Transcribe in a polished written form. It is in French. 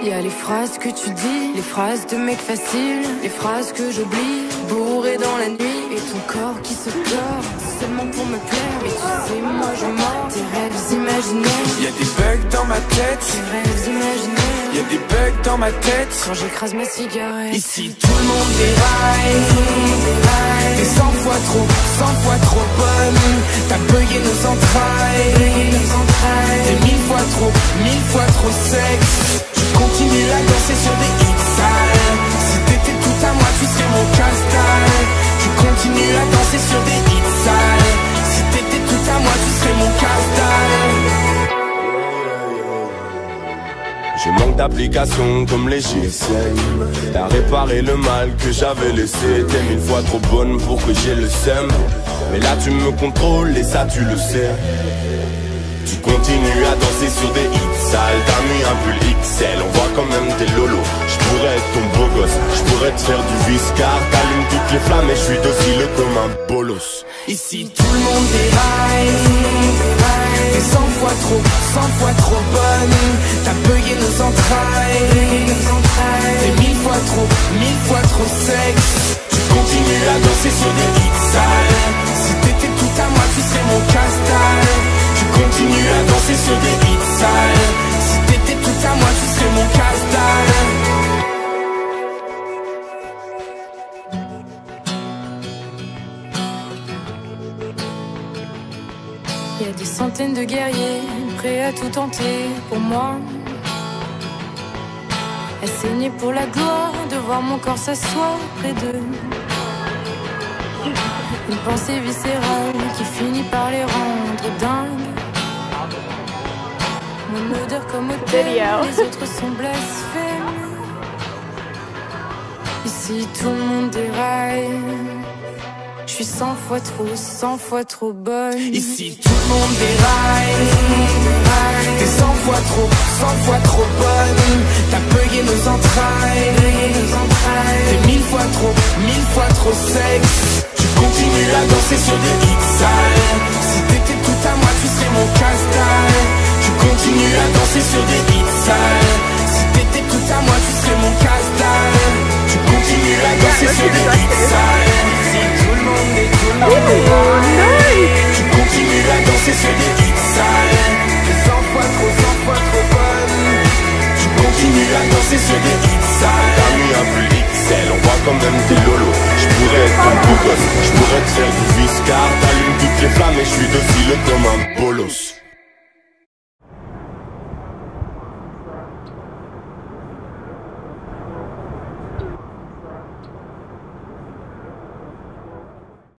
Y a les phrases que tu dis, les phrases de mec facile, les phrases que j'oublie, bourré dans la nuit. Et ton corps qui se pleure, seulement pour me plaire. Mais tu sais, moi je mens, tes rêves imaginaires. Y a des bugs dans ma tête, tes rêves imaginaires. Y a des bugs dans ma tête quand j'écrase ma cigarette. Ici tout le monde déraille, t'es 100 fois trop bonne. T'as bugué nos entrailles, t'es 1000 fois trop sexe. Tu continues à danser sur des hits sales. Si t'étais tout à moi, tu serais mon casse-dalle. Tu continues à danser sur des hits sales. Si t'étais tout à moi, tu serais mon casse-dalle. Je manque d'application comme les GSM. T'as réparé le mal que j'avais laissé. T'es 1000 fois trop bonne pour que j'ai le seum. Mais là tu me contrôles et ça tu le sais. Tu continues à danser sur des hits sales. T'as mis un pull XL, on voit quand même tes lolos. Je pourrais être ton beau gosse, je pourrais te faire du viscar. T'allumes toutes les flammes et je suis docile comme un bolos. Ici tout le monde déraille, t'es 100 fois trop bonne. T'as bugué nos entrailles, t'es 1000 fois trop sexe. Tu continues à danser sur des hits sales. Si t'étais tout à moi, tu serais mon casse-dalle. Tu continues à danser sur des hits sales. Si t'étais tout à moi, tu serais mon casse-dalle. Y a des centaines de guerriers prêts à tout tenter pour moi. À saigner pour la gloire de voir mon corps s'asseoir près d'eux. Une pensée viscérale qui finit par les rendre dingues. Mon odeur comme autel, les autres sont blasphèmes. Ici tout le monde déraille. Je suis 100 fois trop bonne. Ici tout le monde déraille, t'es 100 fois trop bonne. T'as bugué nos entrailles, t'es 1000 fois trop sexe. Tu continues à danser sur des hits sales. Si t'étais tout à moi, tu serais mon casse-dalle. Tu continues à danser sur des hits sales. Si t'étais tout à moi, tu serais mon casse-dalle. Tu continues à danser sur des hits sales. Si tout le monde est tu continues à danser sur des hits sales. T'es 100 fois trop bonne. Tu continues à danser sur des hits sales. T'as mis un pull XL, on voit quand même tes lolos. Je pourrais être ton beau gosse, je pourrais te faire du viscar. T'allumes toutes les flammes et je suis docile comme un bolos.